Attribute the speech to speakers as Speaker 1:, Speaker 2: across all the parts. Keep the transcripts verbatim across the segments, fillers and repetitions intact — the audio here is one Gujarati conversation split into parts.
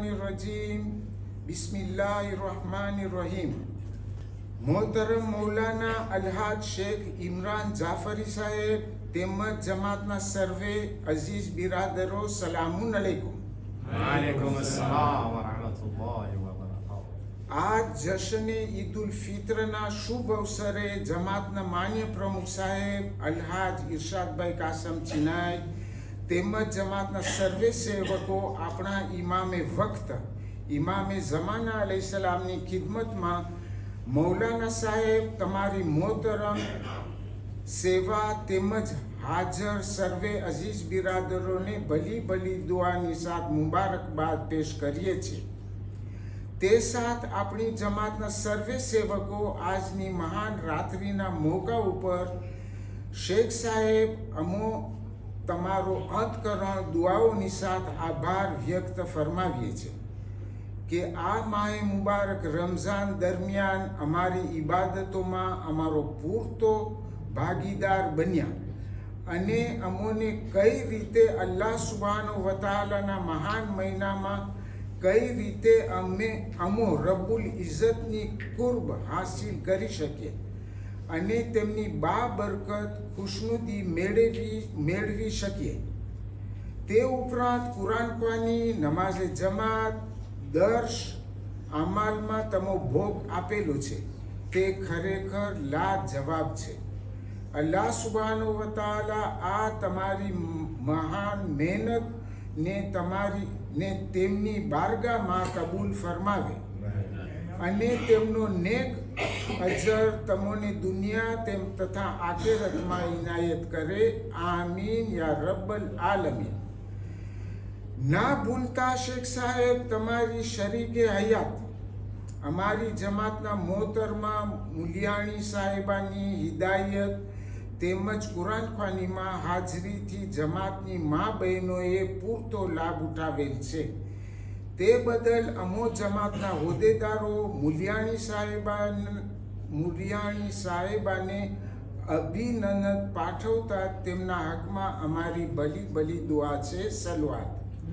Speaker 1: रजीम बिस्मिल्लाहिर्रहमानिर्रहीम। मोहतरम मौलाना अलहाज शेख इमरान जाफरी साहेब तेमज जमातना सर्वे अजीज बिरादरो सलामुन अलैकुम।
Speaker 2: वालेकुम अस्सलाम व रहमतुल्लाहि व बरकातुहू।
Speaker 1: आज जश्न ईद उल फित्रना शुभ अवसरे जमातना मान्य प्रमुख साहेब अलहाज इरशाद भाई कासम चिनाई तेमज जमातना सर्वे सेवको अपना इमामे वक्त इमामे जमाना अलैहिस्सलामनी खिदमतमां मौलाना साहेब तमारी मोहतरम सेवा तेमज हाजर सर्वे अजीज बिरादरोने भली भली दुआनी साथ मुबारकबाद पेश करिए छे। ते साथ अपनी जमातना सर्वे सेवको आजनी महान रात्रिना मौका उपर शेख साहेब अमो तमारो अंतकरण दुआओनी साथ आभार व्यक्त फरमावीए छे कि आ माहे मुबारक रमजान दरमियान अमारी इबादतोमां अमारो पूरतो भागीदार बन्या अने अमोने कई रीते अल्लाह सुब्हानहु व तआलाना महान महीनामां कई रीते अमे अमो रब्बुल इज्जतनी कुर्ब हासिल करी शकीए अने तेमनी बाबरकत खुशनुदी मेळवी मेळवी शकीए। ते उपरांत कुरान ख्वानी नमाज़े जमात दर्श अमलमां तमो भोग आपेलो छे ते खरेखर लाजवाब छे। अल्लाह सुब्हानहु व तआला आ तमारी महान मेहनत ने तमारी ने तेमनी बारगाहमां कबूल फरमावे अने तेमनो नेक अजर तमोने दुनिया तेम तथा आखिरतमां इनायत करे। आमीन या रब्बल आलमीन। ना भूलता शेख साहेब तमारी शरीके हयात अमारी जमातना मोहतरमा मुलियाणी साहेबानी हिदायत तेमज कुरान ख्वानीमां हाजरीथी जमातनी मां बहनोए पूरतो लाभ उठावेल छे। ते बदल अमो जमातना होदेदारो मुलियाणी साहेबान मुलियाणी साहेबाने अभिनंदन पाठवता तेमना हकमां अमारी भली भली दुआ छे। सलवात।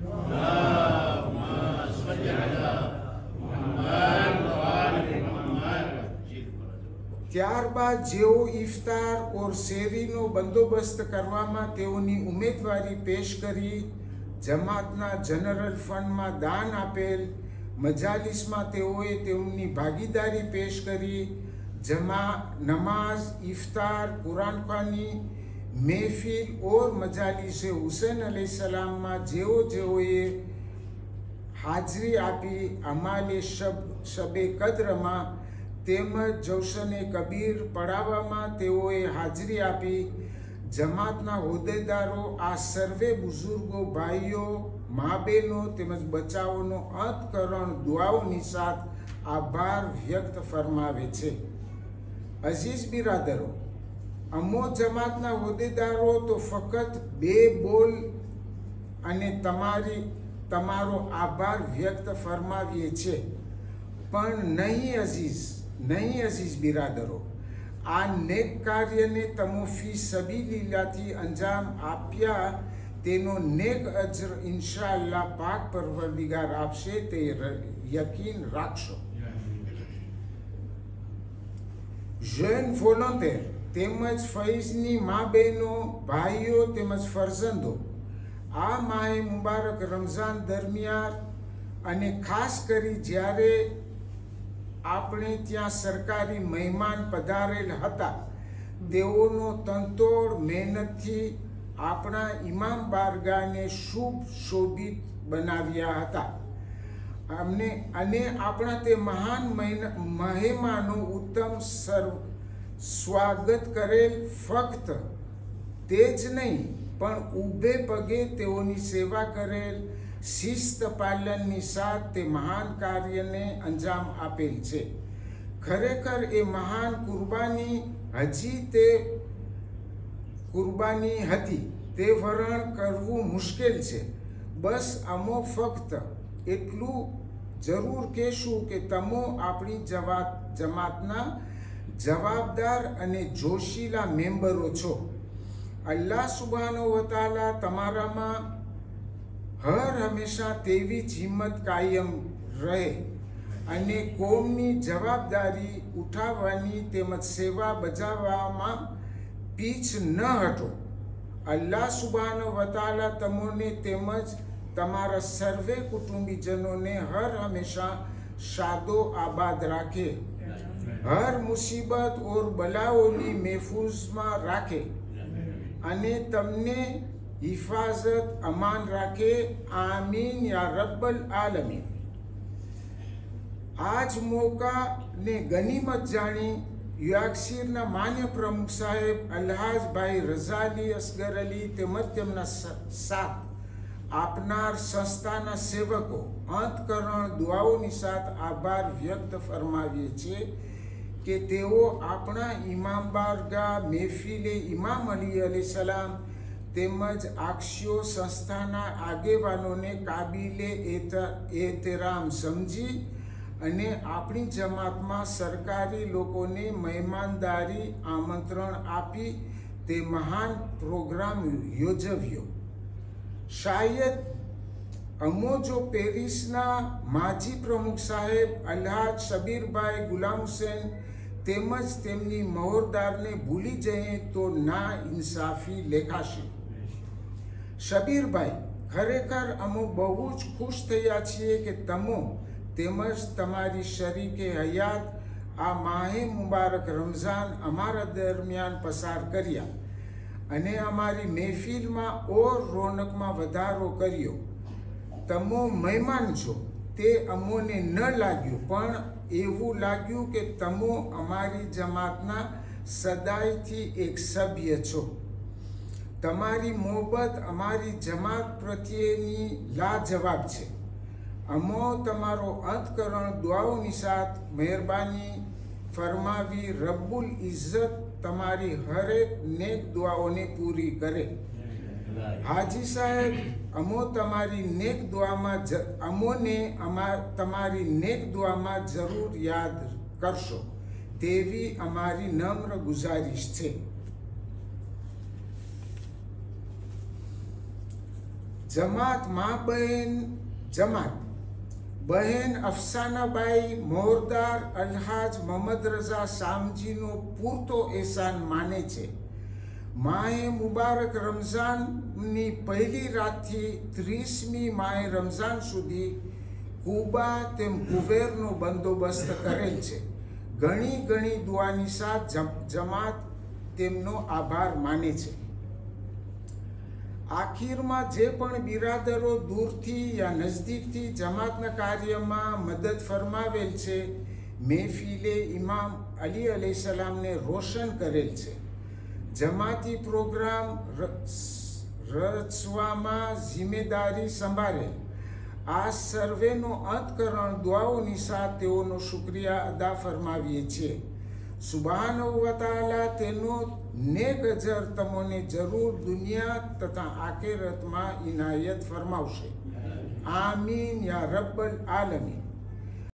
Speaker 1: ત્યારબાદ જેઓ ઇફતાર ઓર શેરીનો બંદોબસ્ત કરવામાં તેઓની ઉમેદવારી પેશ કરી જમાતના જનરલ ફંડમાં દાન આપેલ મજાલિસમાં તેઓએ તેમની ભાગીદારી પેશ કરી જમા નમાઝ ઇફતાર કુરાન ખ્વાની મહેફિલ ઓર મજાલિસે હુસૈન अलैहिस्सलामમાં જેઓ જેઓએ હાજરી આપી અમાલે શબ શબે કદ્રમાં તેમજ જૌશને કબીર પડાવવામાં તેઓએ હાજરી આપી જમાતના હોદ્દેદારો આ સર્વે બુઝુર્ગો ભાઈઓ મા બહેનો તેમજ બચાવોનો અંતકરણ દુઆઓની સાથ આભાર વ્યક્ત ફરમાવે છે। અઝીઝ બિરાદરો અમો જમાતના હોદ્દેદારો તો ફક્ત બે બોલ અને તમારી તમારો આભાર વ્યક્ત ફરમાવીએ છે પણ નહીં અઝીઝ नहीं अजीज बिरादरो आ नेक कार्य ने तमो फी सबीलिल्लाहथी अंजाम आप्या तेनो नेक अजर इंशाअल्लाह पाक परवरदिगार आपशे ते यकीन राखशो। जेन वोलंटियर तेमज फैजनी मां बहनों भाईओ तेमज फरजंदो आ माहे मुबारक रमजान दरमियान अने खास करी ज्यारे આપણે ત્યાં સરકારી મહેમાન પધારેલ હતા તેઓનો તંતોડ મહેનતથી આપણા ઇમામ બારગાહને શુભ શોભિત બનાવ્યા હતા અમને અને આપણા તે મહાન મહેમાનો ઉત્તમ સર્વ સ્વાગત કરેલ ફક્ત તે જ નહીં પણ ઊભે પગે તેઓની સેવા કરેલ शिस्त पालननी साथ ते महान कार्य ने अंजाम आपेल छे। खरेखर ए महान कुर्बानी हजी ते कुर्बानी हती ते वरण करवू मुश्किल छे। बस अमो फक्त एटलू जरूर कहेशुं के तमो आपणी जवाब जमातना जवाबदार अने जोशीला मेम्बरो छो। अल्लाह सुब्हानहु व तआला तमारामां હર હંમેશા તેવી જ હિંમત કાયમ રહે અને કોમની જવાબદારી ઉઠાવવાની તેમજ સેવા બજાવવામાં પીછ ન હટો. અલ્લાહ સુબહાનહુ વ તઆલા તમોને તેમજ તમારા સર્વે કુટુંબીજનોને હર હંમેશા શાદો આબાદ રાખે, હર મુસીબત ઓર બલાઓની મહેફૂઝમાં રાખે અને તમને હિફાજત અમાન રાખે. આમીન યા રબ્બલ આલમીન. આજ મોકાને ગનીમત જાણી યુએક્સિરના માન્ય પ્રમુખ સાહેબ અલ્હાજભાઈ રઝાલી અસગર અલી તેમજ તેમના સાથ આપનાર સંસ્થાના સેવકો અંતકરણ દુઆઓની સાથે આભાર વ્યક્ત ફરમાવીએ છીએ કે તેઓ આપણા ઇમામ બારગાહ મહેફિલે ઇમામ અલી અલૈહિ સલામ તેમજ આક્ષીઓ સંસ્થાના આગેવાનોને કાબિલે એહતરામ સમજી અને આપણી જમાતમાં સરકારી લોકોને મહેમાનદારી આમંત્રણ આપી તે મહાન પ્રોગ્રામ યોજવ્યો. શાયદ અમો જો પેરિસના માજી પ્રમુખ સાહેબ અલ્હાજ શબીરભાઈ ગુલામ હુસેન તેમજ તેમની મહોરદારને ભૂલી જઈએ તો ના ઇન્સાફી લેખાશે. શબીરભાઈ, ખરેખર અમો બહુ જ ખુશ થયા છીએ કે તમો તેમજ તમારી શરીકે હયાત આ માહે મુબારક રમઝાન અમારા દરમિયાન પસાર કર્યા અને અમારી મહેફિલમાં ઓર રોનકમાં વધારો કર્યો. તમો મહેમાન છો તે અમોને ન લાગ્યું, પણ એવું લાગ્યું કે તમો અમારી જમાતના સદાયથી એક સભ્ય છો. તમારી મોહબ્બત અમારી જમાત પ્રત્યેની લાજવાબ છે. અમો તમારો અંતકરણ દુઆઓની સાથ મહેરબાની ફરમાવી રબ્બુલ ઇઝ્ઝત તમારી હરેક નેક દુઆઓને પૂરી કરે. હાજી સાહેબ, અમો તમારી નેક દુઆમાં અમોને અમાર તમારી નેક દુઆમાં જરૂર યાદ કરશો તેવી અમારી નમ્ર ગુજારિશ છે. જમાત મા બહેન જમાત બહેન અફસાનાબાઈ મોહરદાર અલ્હાજ મોહમ્મદ રઝા સામજીનો પૂરતો એહસાન માને છે. માહે મુબારક રમઝાનની પહેલી રાતથી ત્રીસમી માહે રમઝાન સુધી કુબા તેમ કુવેરનો બંદોબસ્ત કરેલ છે. ઘણી ઘણી દુઆની સાથ જમાત તેમનો આભાર માને છે. આખીરમાં જે પણ બિરાદરો દૂરથી યા નજદીકથી જમાતના કાર્યમાં મદદ ફરમાવેલ છે, મહેફિલે ઇમામ અલી અલૈહિ સલામને રોશન કરેલ છે. જમાતી પ્રોગ્રામ રચવામાં જિમ્મેદારી સંભાળેલ આ સર્વેનો અંતકરણ દુઆઓની સાથ તેઓનો શુક્રિયા અદા ફરમાવીએ છીએ. સુબહાનહુ વ તઆલા તેનો નેક અજર તમોને જરૂર દુનિયા તથા આખિરતમાં ઇનાયત ફરમાવશે. આમીન યા રબ્બલ આલમીન.